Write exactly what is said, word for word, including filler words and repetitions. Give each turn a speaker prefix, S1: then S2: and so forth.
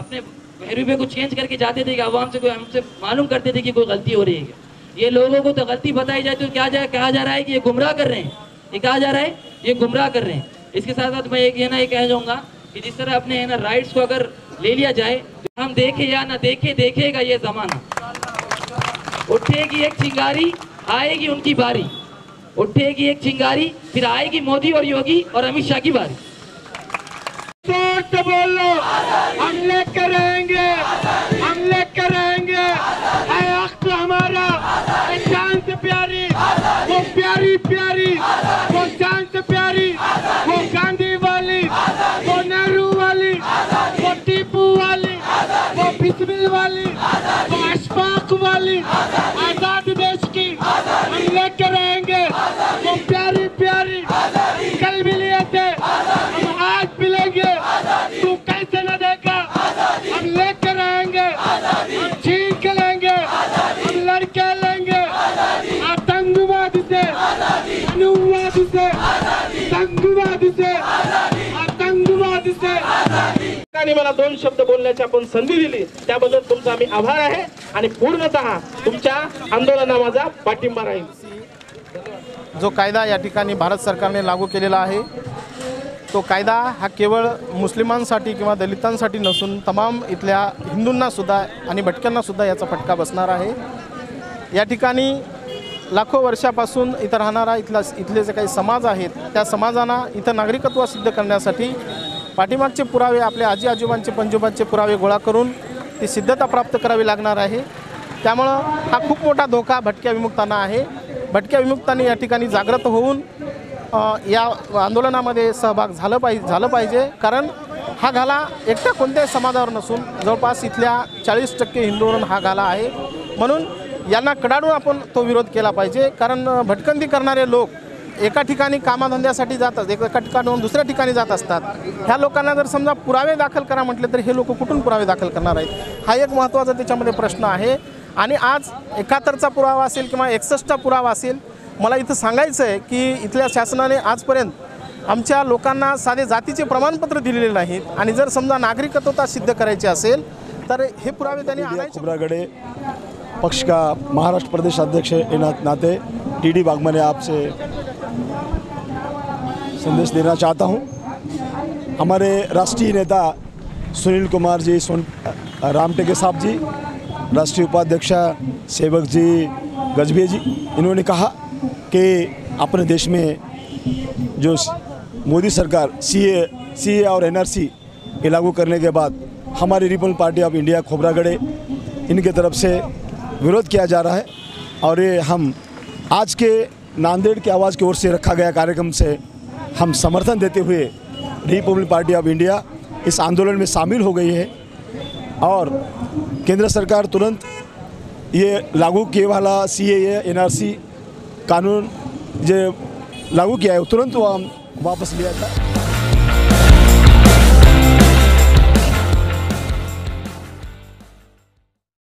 S1: अपने पैरूबे को चेंज करके जाते थे कि आवाम से कोई हमसे मालूम करते थे कि कोई गलती हो रही है। ये लोगों को तो गलती बताई जाए तो क्या जा कहा जा रहा है कि ये गुमराह कर रहे हैं, ये कहा जा रहा है ये गुमराह कर रहे हैं। इसके साथ साथ मैं एक ये ना ये कह जाऊँगा कि जिस तरह अपने ना राइट्स को अगर ले लिया जाए तो हम देखे या ना देखे, देखेगा ये ज़माना। उठेगी एक चिंगारी, आएगी उनकी बारी। उठेगी एक चिंगारी, फिर आएगी मोदी और योगी और अमित शाह की बारी।
S2: तो बोलो हम लेकर रहेंगे, हम लेकर रहेंगे। है वक्त हमारा, जान से प्यारी, वो प्यारी प्यारी, वो जान से प्यारी, वो गांधी वाली, वो नेहरू वाली, वो टीपू वाली, वो बिस्मिल वाली, वो अशफाक वाली आजाद देश की हम लेकर रहेंगे। वो प्यारी प्यारी कल भी लिए थे, हम आज भी लेंगे। तू कैसे न देखा, हम लेकर आएंगे, हम छीन के लेंगे, हम लड़के लेंगे। आतंकवाद से, अनुवाद से, संघवाद से, आतंकवाद से।
S3: आणि मला दोन शब्द बोलण्याची आपण संधी दिली त्याबद्दल तुमचा आम्ही आभार आहे आणि पूर्णतः तुमच्या आंदोलनाला माझा पाठिंबा राहील।
S4: जो कायदा या ठिकाणी भारत सरकारने लागू केलेला आहे तो कायदा हा केवळ मुस्लिमांसाठी किंवा दलितांसाठी नसून तमाम इथल्या हिंदूंनासुद्धा आणि भटक्यांनासुद्धा याचा फटका बसणार आहे। या ठिकाणी लाखो वर्षापासून इथं राहणारा इथला इथले जे काही समाज आहेत त्या समाजांना इथं नागरिकत्व सिद्ध करण्यासाठी पाठीमागचे पुरावे आपल्या आजी आजोबांचे पंजोबांचे पुरावे गोळा करून ती सिद्धता प्राप्त करावी लागणार आहे। त्यामुळं हा खूप मोठा धोका भटक्या विमुक्तांना आहे। भटक्या विमुक्तांनी या ठिकाणी जागृत होऊन या आंदोलनामध्ये सहभाग झालं पाहिजे झालं पाहिजे कारण हा घाला एकट्या कोणत्याही समाजावर नसून जवळपास इथल्या चाळीस टक्के हिंदूंवर हा घाला आहे। म्हणून यांना कडाडून आपण तो विरोध केला पाहिजे कारण भटकंती करणारे लोक एका ठिकाणी कामाधंद्यासाठी जातात, एका ठिकाणाहून दुसऱ्या ठिकाणी जात असतात। ह्या लोकांना जर समजा पुरावे दाखल करा म्हटले तर हे लोक कुठून पुरावे दाखल करणार आहेत, हा एक महत्त्वाचा त्याच्यामध्ये प्रश्न आहे। आणि आज एकाहत्तरचा पुरावा असेल किंवा एकसष्टचा पुरावा असेल, मला इथं सांगायचं आहे की इथल्या शासनाने आजपर्यंत आमच्या लोकांना साधे जातीचे प्रमाणपत्र दिलेले नाहीत आणि जर समजा नागरिकत्वता सिद्ध करायची असेल तर हे पुरावे त्यांनी आणायचे।
S5: खोब्रागड़े पक्ष का महाराष्ट्र प्रदेश अध्यक्ष के नाते टी डी बागमा ने आपसे संदेश देना चाहता हूं। हमारे राष्ट्रीय नेता सुनील कुमार जी, सोन रामटेके साहब जी, राष्ट्रीय उपाध्यक्ष सेवक जी गजभिये जी, इन्होंने कहा कि अपने देश में जो मोदी सरकार सी ए सी ए और एन आर सी के लागू करने के बाद हमारी republic party of India Khobragade इनके तरफ से विरोध किया जा रहा है और ये हम आज के नांदेड़ की आवाज़ की ओर से रखा गया कार्यक्रम से हम समर्थन देते हुए रिपब्लिक पार्टी ऑफ इंडिया इस आंदोलन में शामिल हो गई है और केंद्र सरकार तुरंत ये लागू किए वाला सी ए एन आर सी कानून जो लागू किया है तुरंत वो हम वापस लिया था।